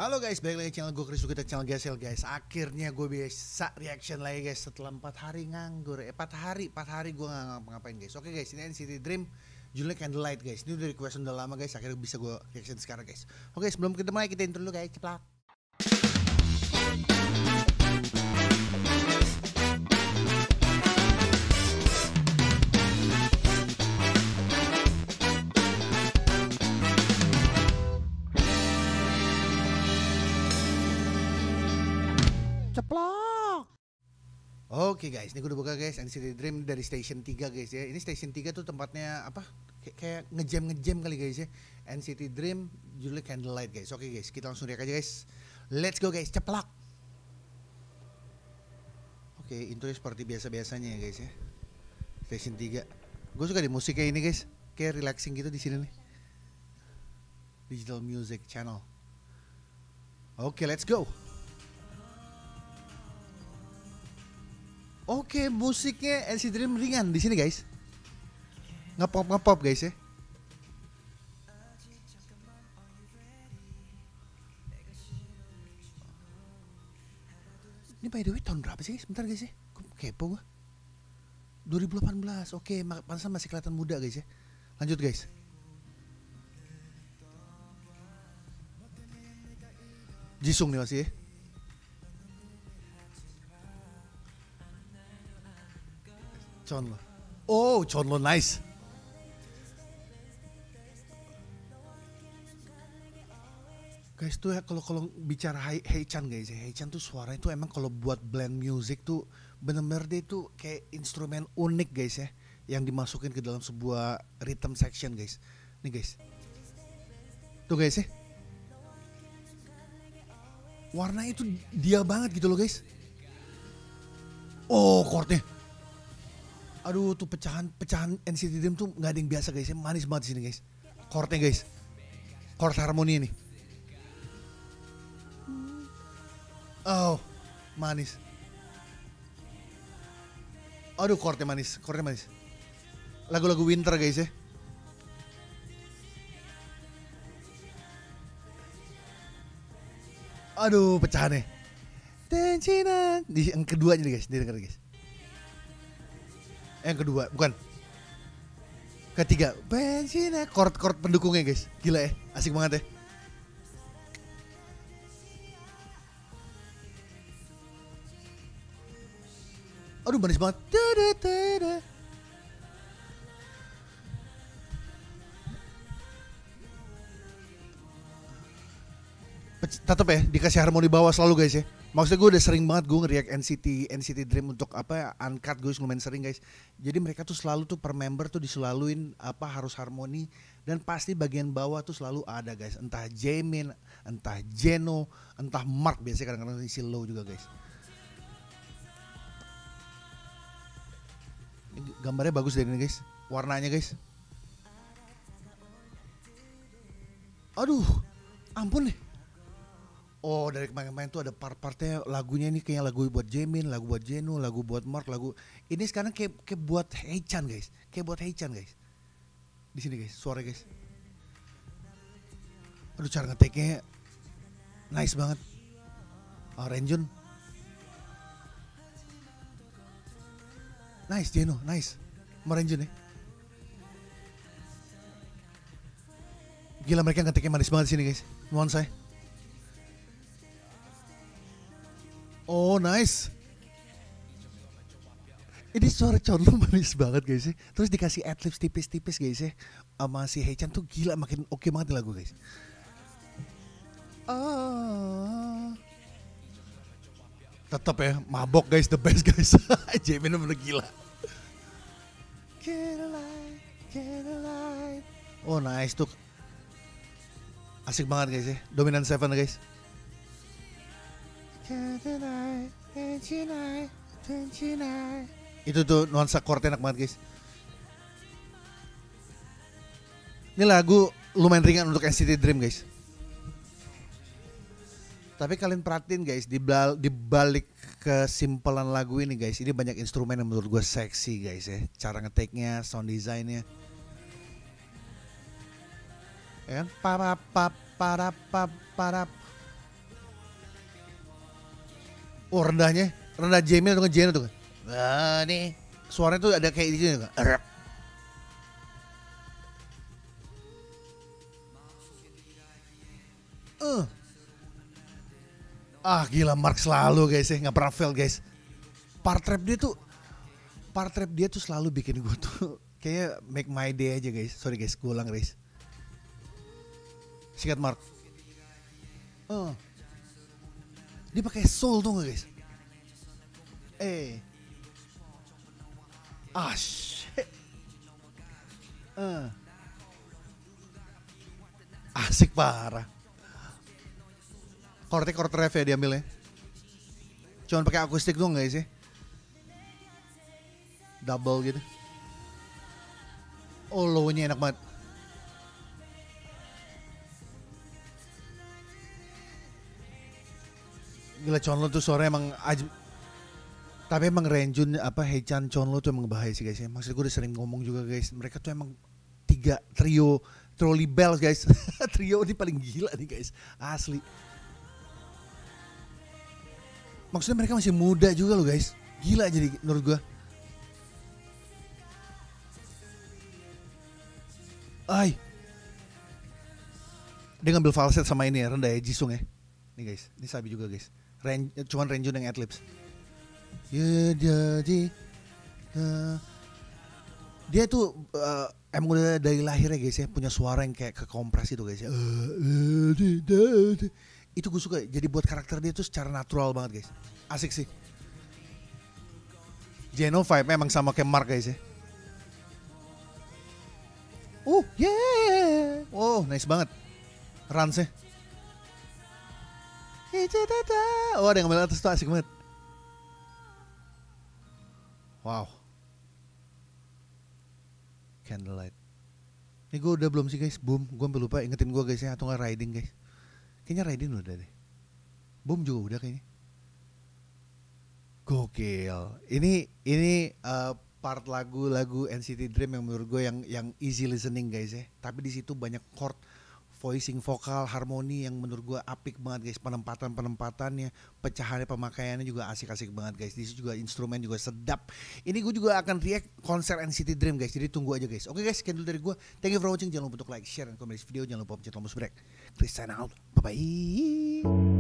Halo guys, balik lagi channel gue Chris, kita channel Gasel guys. Akhirnya gue bisa reaction lagi guys setelah 4 hari nganggur. 4 hari gue gak ngapa-ngapain guys. Oke guys, ini NCT Dream judulnya Candlelight guys. Ini udah request udah lama guys, akhirnya bisa gue reaction sekarang guys. Oke, sebelum kita mulai kita intro dulu guys, ceplak. Ceplok. Oke guys, ini gue udah buka guys, NCT Dream dari Station 3 guys ya. Ini Station 3 tuh tempatnya apa? Kayak ngejam kali guys ya. NCT Dream judulnya Candlelight guys. Oke guys, kita langsung react aja guys. Let's go guys, ceplak. Oke, intronya seperti biasa-biasanya ya guys ya. Station 3. Gue suka di musik kayak ini guys. Kayak relaxing gitu di sini nih. Digital Music Channel. Oke, let's go. Oke, musiknya NCT Dream ringan di sini guys. Ngepop guys ya. Ini by the way tahun berapa sih guys? Bentar guys ya. Kepo gua. 2018. Oke, pantesan masih kelihatan muda guys ya. Lanjut guys. Jisung nih masih ya. Chonlo. Oh, Chonlo nice. Guys tuh ya kalau bicara Haechan guys ya, Haechan tuh suaranya tuh emang kalau buat blend music tuh bener-bener dia tuh kayak instrumen unik guys ya, yang dimasukin ke dalam sebuah rhythm section guys. Nih guys. Tuh guys ya. Warnanya itu dia banget gitu loh guys. Oh, chordnya. Aduh tuh pecahan NCT Dream tuh nggak ada yang biasa guys ya, manis banget di sini guys. Chordnya guys, chord harmoni ini. Oh, manis. Aduh chordnya manis. Lagu-lagu winter guys ya. Aduh pecahannya. Tensinan di yang keduanya nih guys, didengar guys. Yang kedua, bukan. Ketiga, bensinnya chord pendukungnya guys. Gila ya, asik banget ya. Aduh manis banget. Tetep ya, dikasih harmoni bawah selalu guys ya. Maksudnya gue udah sering banget gue ngeriak NCT Dream untuk apa ya, uncut gue lumayan sering guys. Jadi mereka tuh selalu tuh per member tuh diselaluin apa harus harmoni, dan pasti bagian bawah tuh selalu ada guys. Entah Jaemin, entah Jeno, entah Mark, biasanya kadang-kadang isi low juga guys. Ini gambarnya bagus deh ini guys, warnanya guys. Aduh, ampun nih. Oh, dari kemarin-kemarin tuh ada part-partnya lagunya ini kayak lagu buat Jaemin, lagu buat Jeno, lagu buat Mark, lagu ini sekarang kayak buat Haechan guys, di sini guys, suara guys. Aduh cara ngeteknya nice banget. Oh, Renjun, nice. Jeno, nice. Renjun ya. Gila mereka ngeteknya manis banget di sini guys, nuansa. Oh nice. Ini suara Chonlo manis banget guys ya. Terus dikasih adlibs tipis-tipis guys ya. Sama si Haechan tuh gila makin oke banget lagu guys. Tetap ya, mabok guys, the best guys. Jaemin bener gila. Oh nice tuh. Asik banget guys ya. Dominant Seven guys. Itu tuh nuansa chordnya enak banget guys. Ini lagu lumayan ringan untuk NCT Dream guys. Tapi kalian perhatiin guys, di balik kesimpulan lagu ini guys, ini banyak instrumen yang menurut gue seksi guys ya. Cara ngeteknya, sound design-nya. Ya kan? Parap. Oh rendahnya, rendah Jamil atau Jeno tuh kan. Nah nih, suaranya tuh ada kayak gitu kan. Gila Mark selalu guys ya, nggak pernah fail guys. Part rap dia tuh selalu bikin gue tuh kayak make my day aja guys. Sorry guys, gue ulang guys. Sikat Mark. Dia pakai soul tuh nggak guys? Shit. Asik parah. Chord ref ya diambilnya. Cuman pakai akustik tuh nggak sih? Double gitu. Oh low-nya enak banget. Gila Chonlo tuh suaranya emang tapi emang Renjun Haechan Chonlo tuh emang bahaya sih guys ya. Maksud gue udah sering ngomong juga guys. Mereka tuh emang 3 trio Trolley Bells guys. Trio ini paling gila nih guys. Asli. Maksudnya mereka masih muda juga loh guys. Gila jadi menurut gue. Dia ngambil falset sama ini ya, rendah ya, Jisung ya. Nih guys, ini sabi juga guys. Cuman Renjun yang adlibs. Ya jadi dia tuh emang udah dari lahirnya guys ya punya suara yang kayak kekompres itu guys ya. Itu gue suka. Jadi buat karakter dia tuh secara natural banget guys. Asik sih. Geno vibe emang sama kayak Mark guys ya. Yeah. Oh, nice banget. Ransnya. Oh, ada yang ngambil atas tuh asik banget. Wow. Candlelight. Ini gue udah belum sih guys. Boom. Gue sampai lupa ingetin gue guys ya. Atau nggak Riding guys. Kayaknya Riding udah deh. Boom juga udah kayaknya. Gokil. Ini part lagu-lagu NCT Dream yang menurut gue yang easy listening guys ya. Tapi di situ banyak chord, voicing, vokal, harmoni yang menurut gue apik banget guys. Penempatannya, pecahannya, pemakaiannya juga asik-asik banget guys. Di situ juga instrumen juga sedap. Ini gue juga akan react konser NCT Dream guys. Jadi tunggu aja guys. Oke guys, sekian dulu dari gue. Thank you for watching. Jangan lupa untuk like, share, dan komen di video. Jangan lupa pencet tombol subscribe. Please sign out. Bye bye.